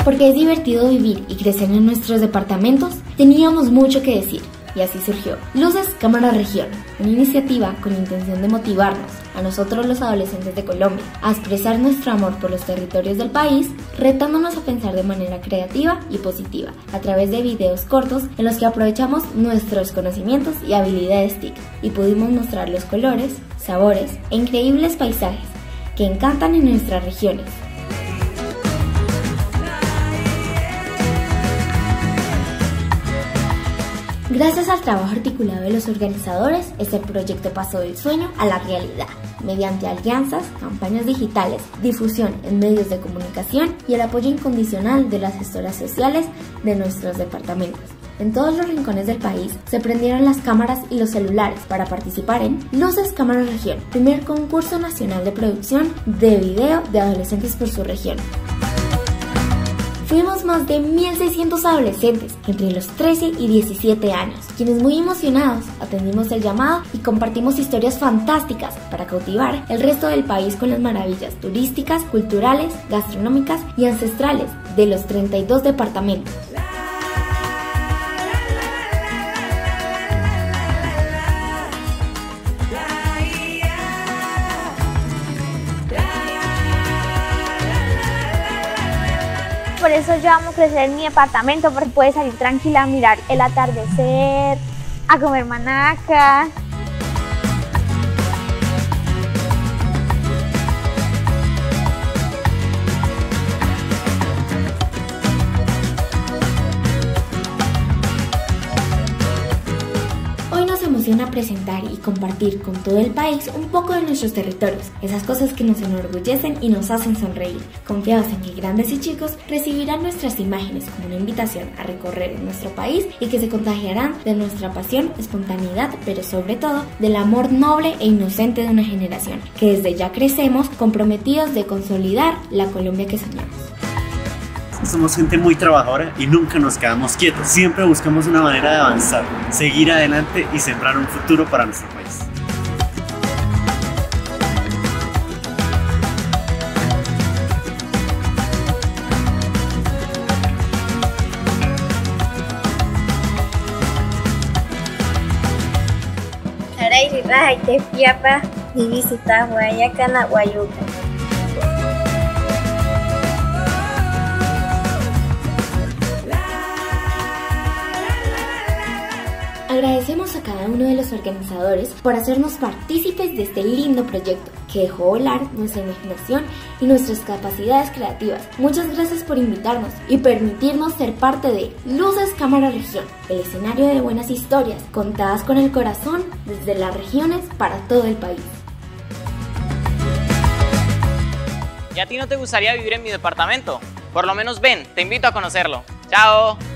Porque es divertido vivir y crecer en nuestros departamentos, teníamos mucho que decir. Y así surgió Luces Cámara Región, una iniciativa con intención de motivarnos, a nosotros los adolescentes de Colombia, a expresar nuestro amor por los territorios del país, retándonos a pensar de manera creativa y positiva, a través de videos cortos en los que aprovechamos nuestros conocimientos y habilidades TIC, y pudimos mostrar los colores, sabores e increíbles paisajes que encantan en nuestras regiones. Gracias al trabajo articulado de los organizadores, este proyecto pasó del sueño a la realidad, mediante alianzas, campañas digitales, difusión en medios de comunicación y el apoyo incondicional de las gestoras sociales de nuestros departamentos. En todos los rincones del país se prendieron las cámaras y los celulares para participar en Luces Cámara Región, primer concurso nacional de producción de video de adolescentes por su región. Fuimos más de 1.600 adolescentes entre los 13 y 17 años, quienes muy emocionados atendimos el llamado y compartimos historias fantásticas para cautivar el resto del país con las maravillas turísticas, culturales, gastronómicas y ancestrales de los 32 departamentos. Por eso yo amo crecer en mi departamento, porque puedo salir tranquila a mirar el atardecer, a comer manaca. Emociona presentar y compartir con todo el país un poco de nuestros territorios, esas cosas que nos enorgullecen y nos hacen sonreír, confiados en que grandes y chicos recibirán nuestras imágenes como una invitación a recorrer nuestro país y que se contagiarán de nuestra pasión, espontaneidad, pero sobre todo del amor noble e inocente de una generación, que desde ya crecemos comprometidos de consolidar la Colombia que soñamos. Somos gente muy trabajadora y nunca nos quedamos quietos. Siempre buscamos una manera de avanzar, seguir adelante y sembrar un futuro para nuestro país. Agradecemos a cada uno de los organizadores por hacernos partícipes de este lindo proyecto que dejó volar nuestra imaginación y nuestras capacidades creativas. Muchas gracias por invitarnos y permitirnos ser parte de Luces Cámara Región, el escenario de buenas historias contadas con el corazón desde las regiones para todo el país. ¿Y a ti no te gustaría vivir en mi departamento? Por lo menos ven, te invito a conocerlo. ¡Chao!